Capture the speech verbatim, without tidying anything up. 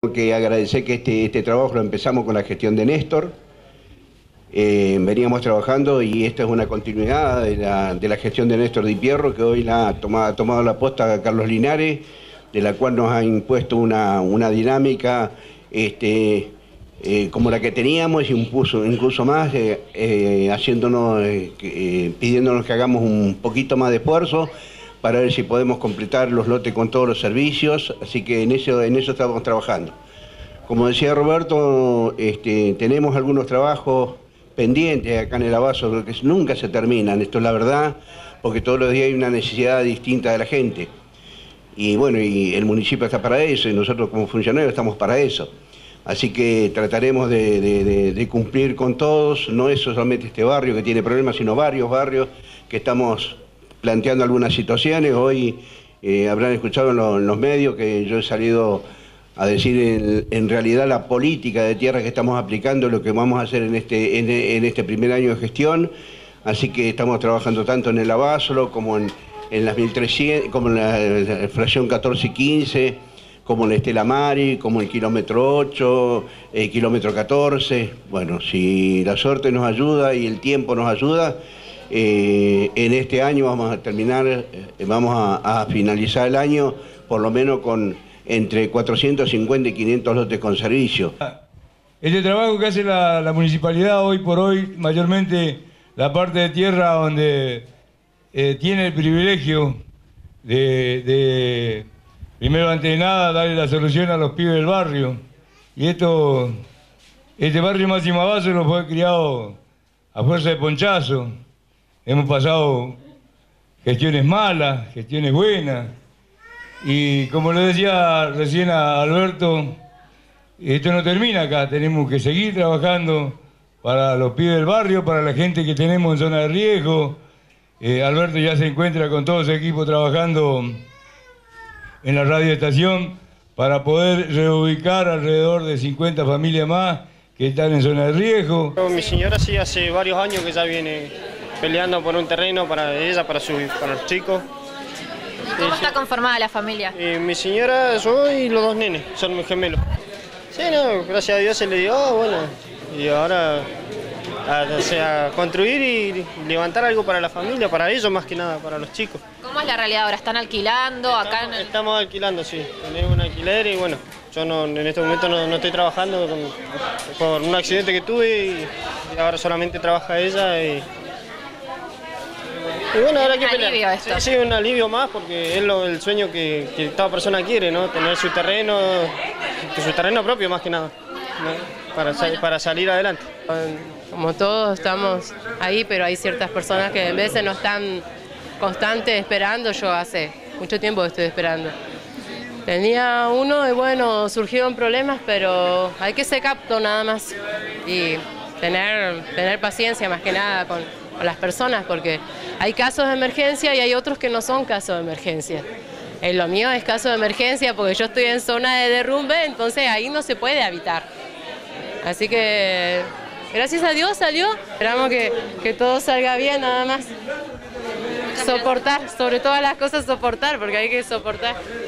Que agradecer que este, este trabajo lo empezamos con la gestión de Néstor. Eh, veníamos trabajando y esta es una continuidad de la, de la gestión de Néstor Di Pierro, que hoy la ha tomado, ha tomado la posta a Carlos Linares, de la cual nos ha impuesto una, una dinámica este, eh, como la que teníamos, y incluso, incluso más, eh, eh, haciéndonos, eh, eh, pidiéndonos que hagamos un poquito más de esfuerzo para ver si podemos completar los lotes con todos los servicios, así que en eso, en eso estamos trabajando. Como decía Roberto, este, tenemos algunos trabajos pendientes acá en el Abaso, que nunca se terminan, esto es la verdad, porque todos los días hay una necesidad distinta de la gente. Y bueno, y el municipio está para eso, y nosotros como funcionarios estamos para eso. Así que trataremos de, de, de, de cumplir con todos, no es solamente este barrio que tiene problemas, sino varios barrios que estamos planteando algunas situaciones. Hoy eh, habrán escuchado en, lo, en los medios que yo he salido a decir en, en realidad la política de tierra que estamos aplicando, lo que vamos a hacer en este, en, en este primer año de gestión. Así que estamos trabajando tanto en el Abasolo como en, en las mil trescientos, como en la, la fracción catorce y quince, como en Estela Mari, como el kilómetro ocho, el kilómetro catorce. Bueno, si la suerte nos ayuda y el tiempo nos ayuda, Eh, en este año vamos a terminar, eh, vamos a, a finalizar el año por lo menos con entre cuatrocientos cincuenta y quinientos lotes con servicio. Este trabajo que hace la, la municipalidad hoy por hoy, mayormente la parte de tierra donde eh, tiene el privilegio de, de, primero antes de nada, darle la solución a los pibes del barrio. Y esto, este barrio Máximo Abasolo fue criado a fuerza de ponchazo. Hemos pasado gestiones malas, gestiones buenas, y como le decía recién a Alberto, esto no termina acá, tenemos que seguir trabajando para los pibes del barrio, para la gente que tenemos en zona de riesgo. Eh, Alberto ya se encuentra con todo su equipo trabajando en la radioestación para poder reubicar alrededor de cincuenta familias más que están en zona de riesgo. Mi señora sí hace varios años que ya viene peleando por un terreno para ella, para, su, para los chicos. ¿Cómo está conformada la familia? Eh, mi señora, yo y los dos nenes, son mis gemelos. Sí, no, gracias a Dios se le dio, bueno, y ahora a, o sea, construir y levantar algo para la familia, para ellos más que nada, para los chicos. ¿Cómo es la realidad ahora? ¿Están alquilando estamos, acá en el... Estamos alquilando, sí, tenemos un alquiler y bueno, yo no, en este momento no, no estoy trabajando con, por un accidente que tuve y, y ahora solamente trabaja ella y... Y bueno, ahora hay que pelear. Alivio esto. Sí, sí, un alivio más porque es lo, el sueño que, que toda persona quiere, ¿no? Tener su terreno, su terreno propio más que nada, ¿no? Para, bueno. para salir adelante. Como todos estamos ahí, pero hay ciertas personas que en veces no están constantes esperando. Yo hace mucho tiempo que estoy esperando. Tenía uno y bueno, surgieron problemas, pero hay que ser capto nada más y tener, tener paciencia más que nada con, con las personas, porque hay casos de emergencia y hay otros que no son casos de emergencia. En lo mío es caso de emergencia porque yo estoy en zona de derrumbe, entonces ahí no se puede habitar. Así que gracias a Dios salió, esperamos que, que todo salga bien nada más. Soportar, sobre todas las cosas soportar, porque hay que soportar.